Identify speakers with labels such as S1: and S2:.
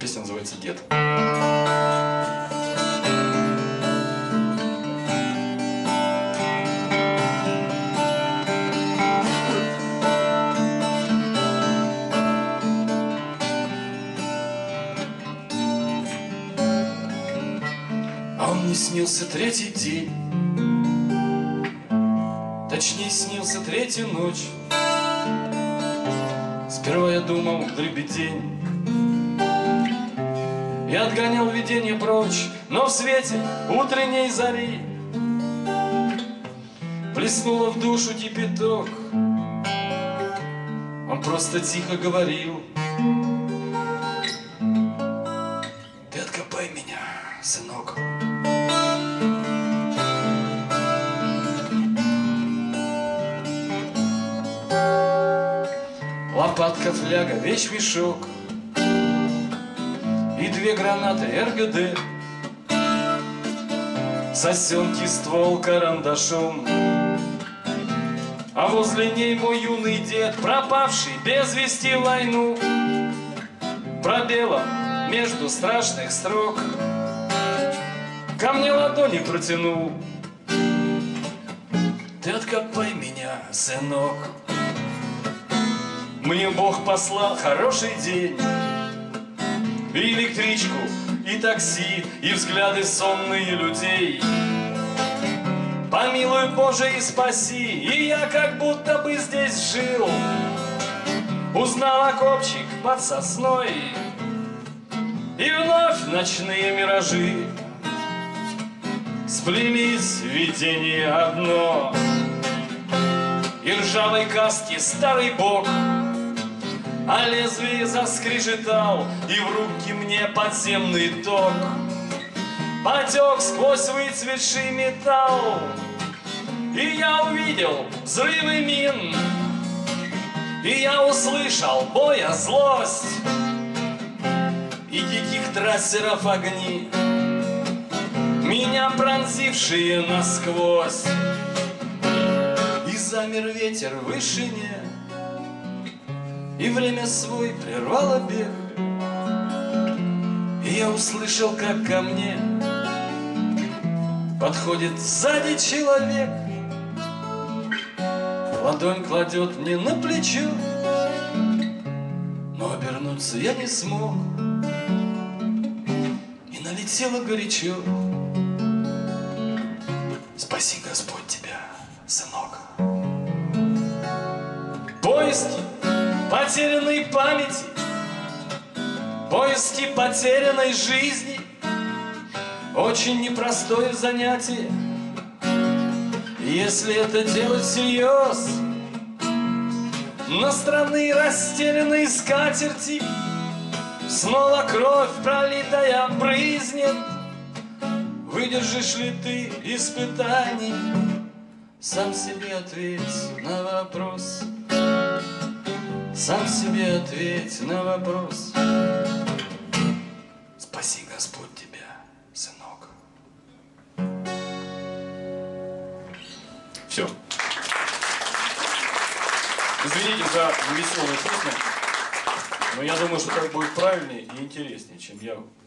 S1: Песня называется «Дед». А он мне снился третий день, точнее снился третью ночь. Сперва я думал дребедень, я отгонял видение прочь, но в свете утренней зари плеснуло в душу кипяток. Он просто тихо говорил: ты откопай меня, сынок. Лопатка, фляга, вещмешок и 2 гранаты РГД, сосенки, ствол карандашом, а возле ней мой юный дед, пропавший без вести в войну, пробелом между страшных строк ко мне ладони протянул: ты откопай меня, сынок. Мне Бог послал хороший день, и электричку, и такси, и взгляды сонные людей. Помилуй, Боже, и спаси, и я как будто бы здесь жил. Узнал окопчик под сосной, и вновь ночные миражи сплелись в видение одно. И ржавой каски старый бог, а лезвие заскрежетал, и в руки мне подземный ток потек сквозь выцветший металл. И я увидел взрывы мин, и я услышал боя злость, и диких трассеров огни, меня пронзившие насквозь. И замер ветер в вышине, и время свой прервало бег. И я услышал, как ко мне подходит сзади человек, ладонь кладет мне на плечо, но обернуться я не смог, и налетело горячо: спаси, Господь, тебя, сынок. Поиски потерянной памяти, поиски потерянной жизни — очень непростое занятие, если это делать всерьез. На странные расстеленные скатерти снова кровь пролитая брызнет. Выдержишь ли ты испытаний? Сам себе ответь на вопрос. Сам себе ответь на вопрос. Спаси, Господь, тебя, сынок. Все. Извините за веселую песню, но я думаю, что так будет правильнее и интереснее, чем я